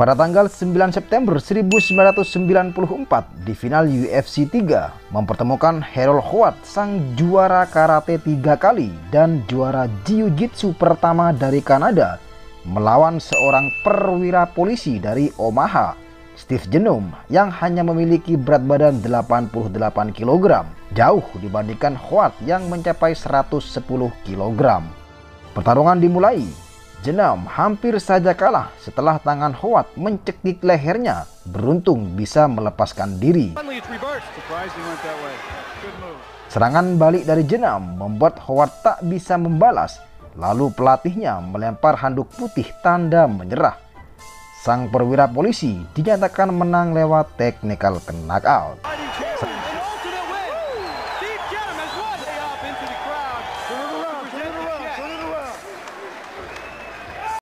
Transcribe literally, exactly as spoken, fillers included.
Pada tanggal sembilan September seribu sembilan ratus sembilan puluh empat di final U F C tiga mempertemukan Harold Howard, sang juara karate tiga kali dan juara jiu-jitsu pertama dari Kanada, melawan seorang perwira polisi dari Omaha, Steve Genome, yang hanya memiliki berat badan delapan puluh delapan kilogram, jauh dibandingkan Howard yang mencapai seratus sepuluh kilogram. Pertarungan dimulai. Genome hampir saja kalah setelah tangan Howard mencekik lehernya, beruntung bisa melepaskan diri. Serangan balik dari Genome membuat Howard tak bisa membalas, lalu pelatihnya melempar handuk putih tanda menyerah. Sang perwira polisi dinyatakan menang lewat technical knockout.